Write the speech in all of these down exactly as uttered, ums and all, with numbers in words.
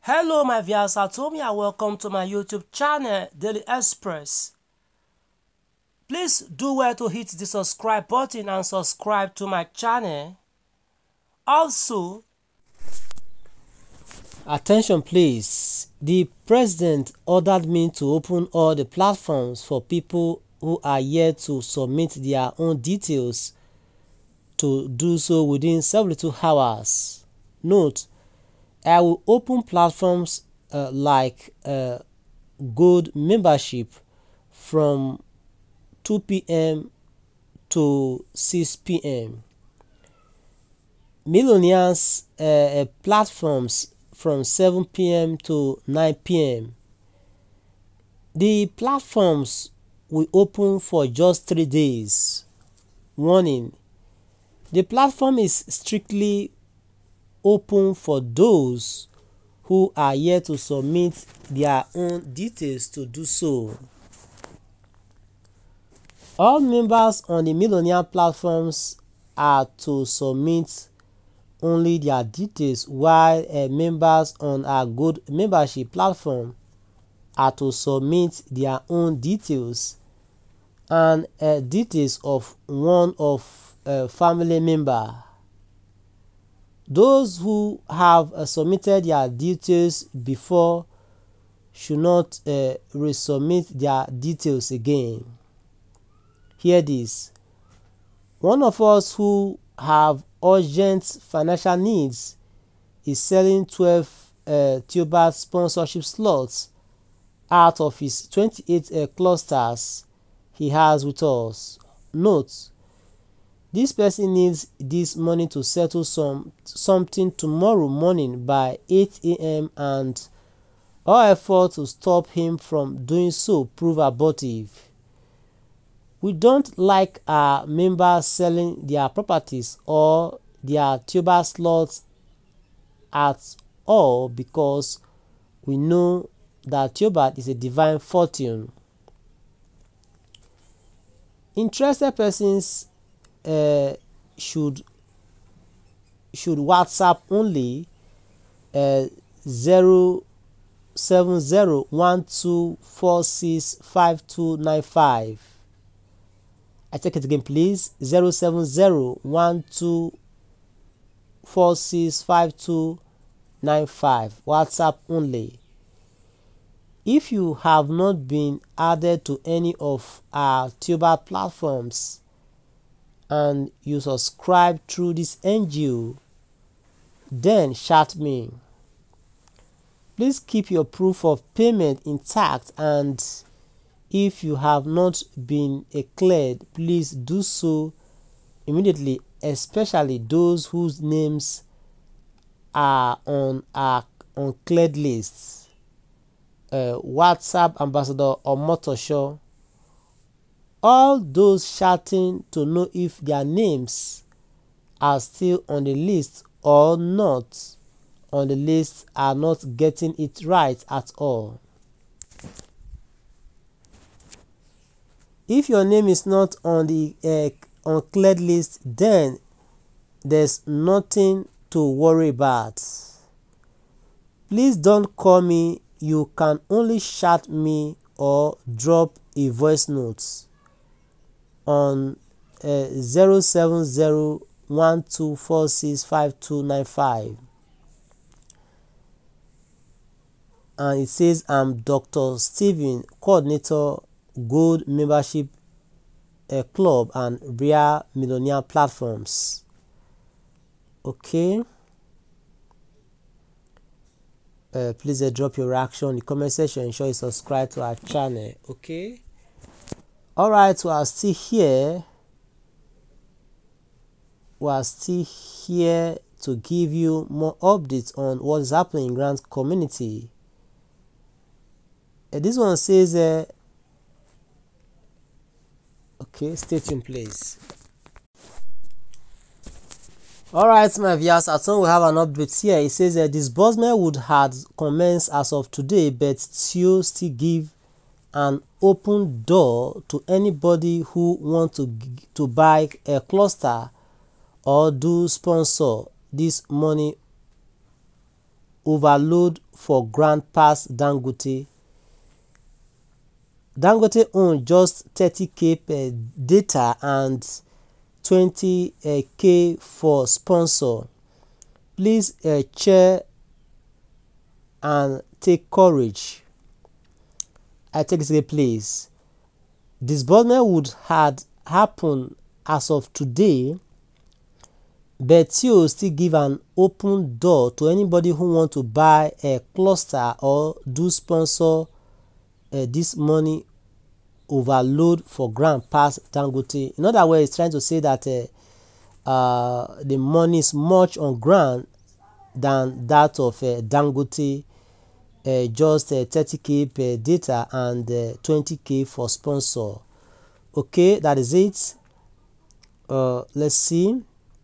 Hello my viewers, Atomi and welcome to my YouTube channel Daily Express. Please do well to hit the subscribe button and subscribe to my channel. Also, attention please, the president ordered me to open all the platforms for people who are yet to submit their own details to do so within seventy-two hours. Note, I will open platforms uh, like uh, Gold membership from two p m to six p m Millionaires uh, platforms from seven p m to nine p m The platforms will open for just three days. Warning: the platform is strictly open for those who are yet to submit their own details to do so. All members on the Millionaire platforms are to submit only their details, while uh, members on our Gold membership platform are to submit their own details and uh, details of one of a family member. Those who have uh, submitted their details before should not uh, resubmit their details again. Hear this: one of us who have urgent financial needs is selling twelve uh, Tuber sponsorship slots out of his twenty-eight uh, clusters he has with us. Note: this person needs this money to settle some something tomorrow morning by eight a m and all effort to stop him from doing so prove abortive. We don't like our members selling their properties or their Tuber slots at all, because we know that Tuber is a divine fortune. Interested persons Uh, should should WhatsApp only uh, zero seven zero one two four six five two nine five. I take it again please: zero seven zero one two four six five two nine five. WhatsApp only. If you have not been added to any of our Tuber platforms and you subscribe through this N G O, then chat me. Please keep your proof of payment intact, and if you have not been cleared, please do so immediately, especially those whose names are on our uncleared lists. Uh, WhatsApp Ambassador Omotosho. All those chatting to know if their names are still on the list or not on the list are not getting it right at all. If your name is not on the uh, uncleared list, then there's nothing to worry about. Please don't call me. You can only chat me or drop a voice note on uh, zero seven zero one two four six five two nine five, and it says I'm Doctor Stephen, coordinator, Gold membership uh, club and Rare Millionaire platforms. Okay, uh, please uh, drop your reaction in the comment section. Ensure you subscribe to our channel. Okay. Alright, we are still here. We are still here to give you more updates on what is happening in Grant community. Uh, this one says, uh, okay, stay tuned please. Alright, my viewers, at some we have an update here. It says uh, disbursement would have commenced as of today, but still still give an open door to anybody who want to to buy a cluster or do sponsor this money overload for grand pass Dangote. Dangote owns just thirty K per data and twenty K for sponsor. Please uh, cheer and take courage. I take this place. Disbursement would had happened as of today, but Theo still give an open door to anybody who want to buy a cluster or do sponsor uh, this money overload for grand pass Dangote. In other words, trying to say that uh, uh, the money is much on ground than that of uh, Dangote, uh, just uh, thirty K per data and uh, twenty K for sponsor. Okay, that is it. Uh, let's see.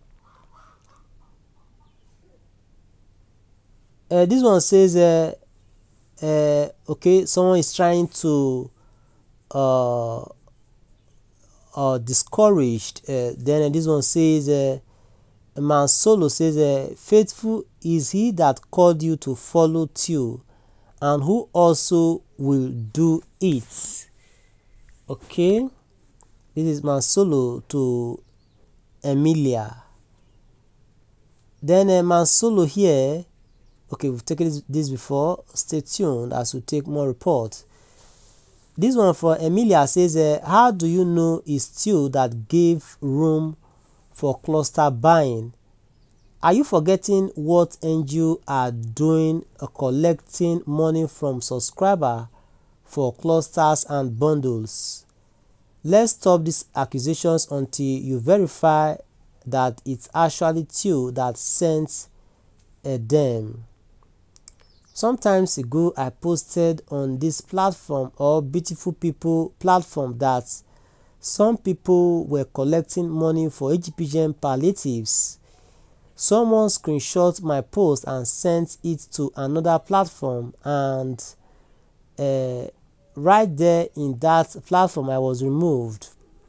Uh, this one says, uh, uh, okay, someone is trying to uh, uh, discouraged. Uh, then uh, this one says, uh, Man Solo says, uh, faithful is he that called you to follow Theo, and who also will do it. Okay, this is Man Solo to Emilia. Then uh, Man Solo here. Okay, we've taken this, this before. Stay tuned as we take more reports. This one for Emilia says, uh, how do you know it's Theo that gave room for cluster buying? Are you forgetting what N G O are doing, uh, collecting money from subscribers for clusters and bundles? Let's stop these accusations until you verify that it's actually Theo that sent uh, them. Sometimes ago, I posted on this platform or Beautiful People platform that some people were collecting money for H P G M palliatives. Someone screenshot my post and sent it to another platform, and uh, right there in that platform I was removed.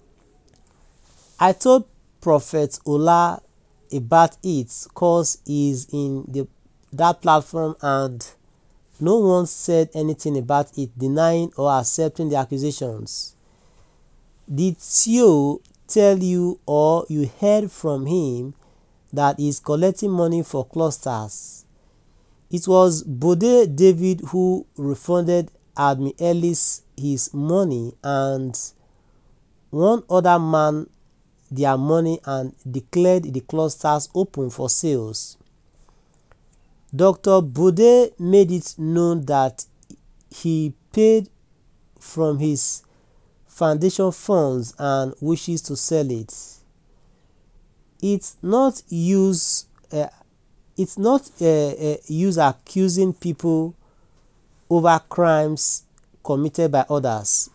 I told Prophet Ola about it cause he's in the that platform and no one said anything about it, denying or accepting the accusations. Did Theo tell you or you heard from him that he's collecting money for clusters? It was Bode David who refunded Admin Ellis his money and one other man their money and declared the clusters open for sales. Doctor Bode made it known that he paid from his foundation funds and wishes to sell it. It's not use uh, it's not uh, uh, use accusing people over crimes committed by others.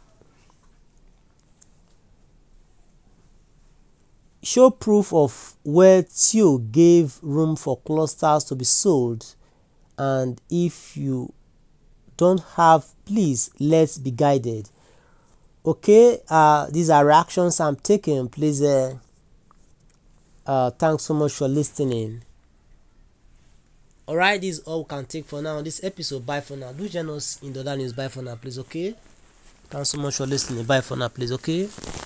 Show proof of where Theo gave room for clusters to be sold, and if you don't have, please let's be guided. Okay, uh, these are reactions I'm taking. Please, uh, uh, thanks so much for listening. Alright, this is all we can take for now on this episode. Bye for now. Do join us in the other news. Bye for now, please. Okay, thanks so much for listening. Bye for now, please. Okay.